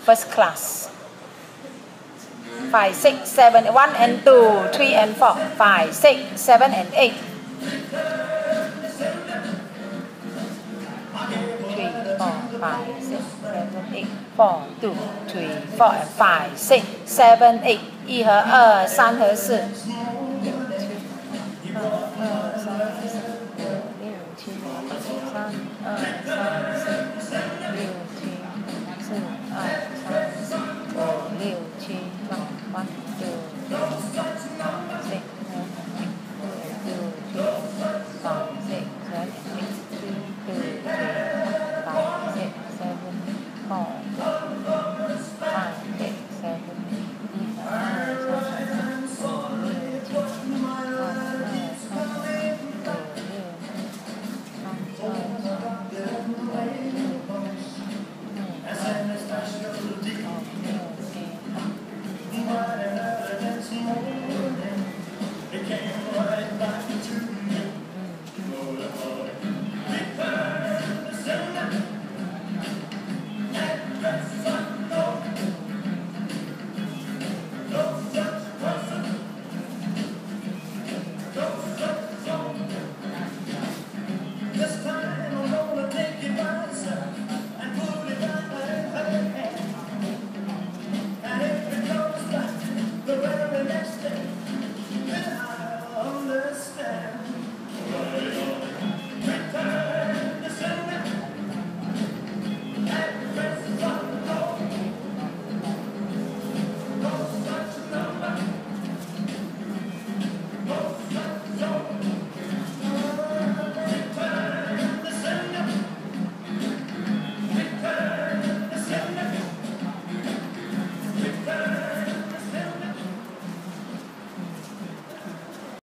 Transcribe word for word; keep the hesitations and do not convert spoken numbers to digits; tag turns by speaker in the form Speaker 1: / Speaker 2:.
Speaker 1: first class. Five, six, seven, one and two, three and four, five, six, seven and eight. Three, four, five, six, seven, eight, four, two, three, four and five, six, seven, eight. 一和二，三和四。二三四五六七八九三二三。